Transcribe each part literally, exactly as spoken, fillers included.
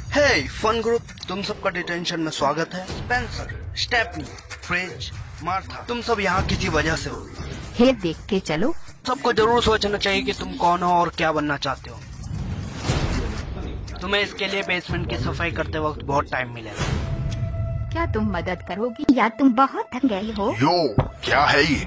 हे fun group, तुम सबका detention में स्वागत है। स्पेंसर, स्टेफनी, फ्रिज, मार्था, तुम सब यहाँ किसी वजह से हो। हे देख के चलो। सबको जरूर सोचना चाहिए कि तुम कौन हो और क्या बनना चाहते हो। तुम्हें इसके लिए बेसमेंट की सफाई करते वक्त बहुत टाइम मिलेगा। क्या तुम मदद करोगी या तुम बहुत थक गए हो? यो, क्या है ये?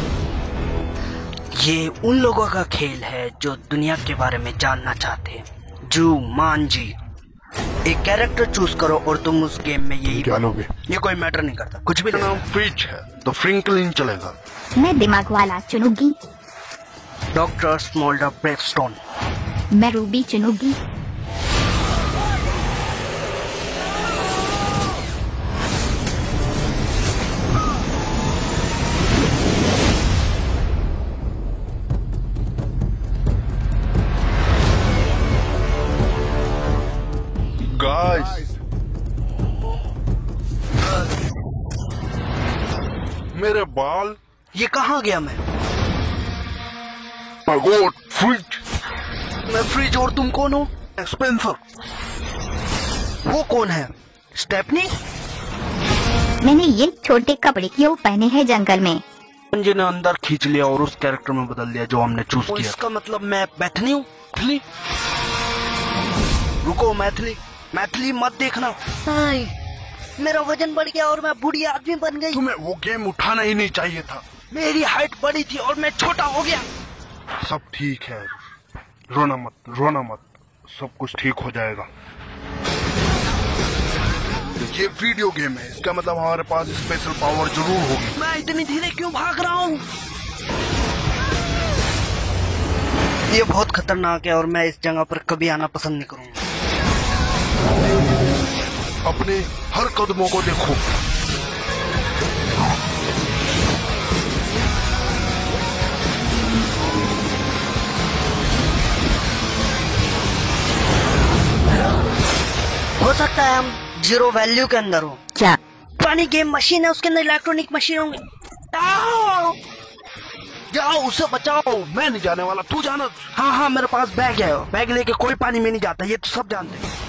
ये उन लोगों का खेल है जो दुनिया के बारे में जानना चाहते हैं। जुमांजी, एक कैरेक्टर चूज करो और तुम उस गेम में यही क्या लोगे? ये कोई मैटर नहीं करता, कुछ भी। नाम फ्रिज है तो फ्रिंकलिन चलेगा। मैं दिमाग वाला चुनूंगी। Doctor Smolder Bravestone. मैं रूबी चुनूंगी। गाइस, मेरे बाल। ये कहाँ गया? मैं पगोट फ्रिज। मैं फ्रिज और तुम कौन हो? स्पेंसर। वो कौन है? स्टेफनी? मैंने ये छोटे कपड़े क्यों पहने हैं जंगल में? मुझे ने अंदर खींच लिया और उस कैरेक्टर में बदल दिया जो हमने चूज किया। इसका मतलब मैं मैथिली हूँ? रुको, मैथिली मैथिली मत देखना। नहीं, मेरा वजन बढ़ गया और मैं बूढ़ी आदमी बन गई। तुम्हें वो गेम उठाना ही नहीं चाहिए था। मेरी हाइट बड़ी थी और मैं छोटा हो गया। सब ठीक है, रोना मत, रोना मत, सब कुछ ठीक हो जाएगा। ये वीडियो गेम है, इसका मतलब हमारे पास स्पेशल पावर जरूर होगी। मैं इतनी धीरे क्यों भाग रहा हूँ? ये बहुत खतरनाक है और मैं इस जगह पर कभी आना पसंद नहीं करूंगा। अपने हर कदमों को देखो। हो सकता है हम जीरो वैल्यू के अंदर हो। क्या? पुरानी गेम मशीन है, उसके अंदर इलेक्ट्रॉनिक मशीन होंगे। आओ! जाओ, उसे बचाओ। मैं नहीं जाने वाला, तू जाना। हाँ हाँ, मेरे पास बैग है। बैग लेके कोई पानी में नहीं जाता, ये तो सब जानते हैं।